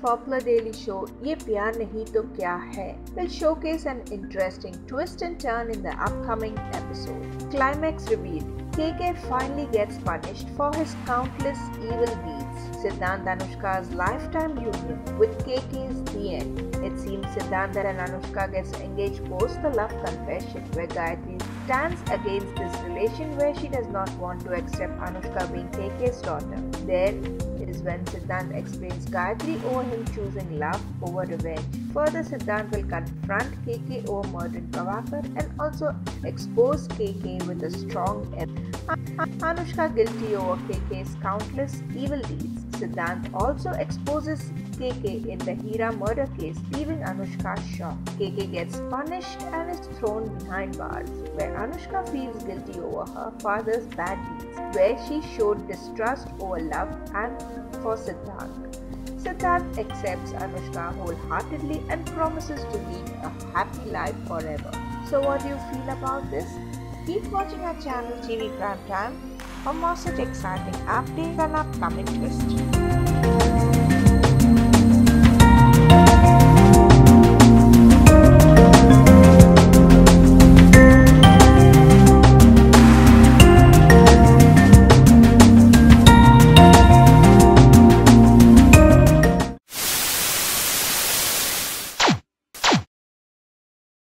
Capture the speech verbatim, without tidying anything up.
popular daily show Ye Pyar Nahi To Kya Hai will showcase an interesting twist and turn in the upcoming episode. Climax revealed, K K finally gets punished for his countless evil deeds. Siddhant Anushka's lifetime union with K K's the end. It seems Siddhant and Anushka gets engaged post the love confession, where Gayatri stands against this relation where she does not want to accept Anushka being K K's daughter. There is when Siddhant explains Gayatri over him choosing love over revenge. Further, Siddhant will confront K K over murdering Prabhakar and also expose K K with a strong evidence. Anushka guilty over K K's countless evil deeds. Siddhant also exposes K K in the Hira murder case, leaving Anushka shocked. K K gets punished and is thrown behind bars, where Anushka feels guilty over her father's bad deeds, where she showed distrust over love and for Siddhant. Siddhant accepts Anushka wholeheartedly and promises to lead a happy life forever. So what do you feel about this? Keep watching our channel T V Prime Time for more such exciting updates and upcoming twists.